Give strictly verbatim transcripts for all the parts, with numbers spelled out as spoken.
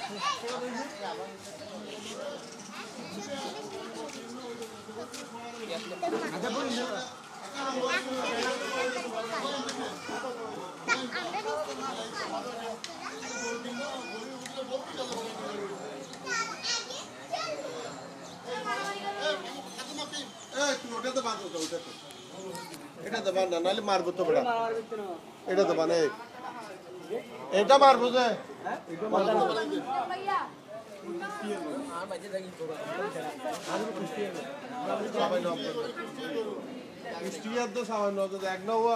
এটা তো বানা নালে মারবো তো বড় এটা তো বানে এটা মারবো যে এটা মারবো ভাইয়া আর বাজে লাগি তো আর কুস্তি সবাই নাম কুস্তি আর তো সবাই নাম তো এক নাও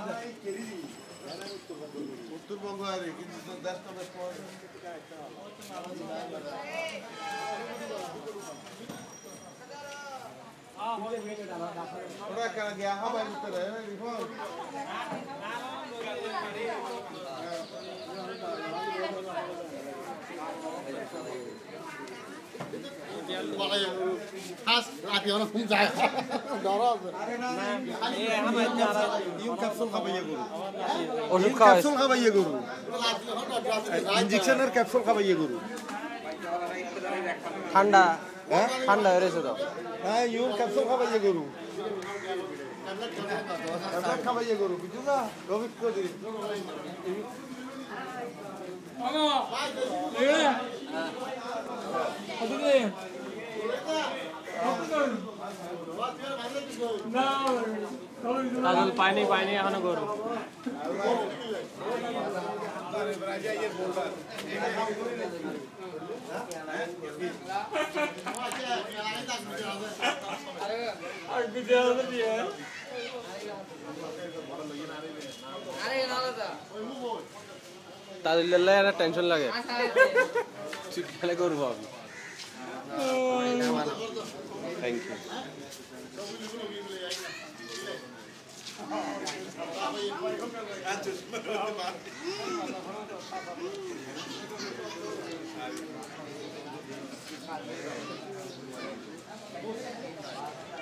উত্তরবঙ্গ আর কিন্তু দেশটা বেশ ওরা কেন গিয়া হাবাই ভিতরে রিফল খাস রাতে অনেক ঘুম যায় ডরা আরে না এই হাবাই যারা ইউ ক্যাপসুল খাবাইয়ে গরু ওষুধ ক্যাপসুল খাবাইয়ে গরু ইনজেকশনের ক্যাপসুল খাবাইয়ে গরু ঠান্ডা হ্যাঁ ঠান্ডা হয়েছে তো হ্যাঁ ইউ ক্যাপসুল খাবাইয়ে গরু ট্যাবলেট খাবাইয়ে গরু বুঝছো না রবি চৌধুরী কাজল পায়নি পায়নি এখনো গরু তাদের একটা টেনশন লাগে খেলে করবো আমি থ্যাংক ইউ Thank you.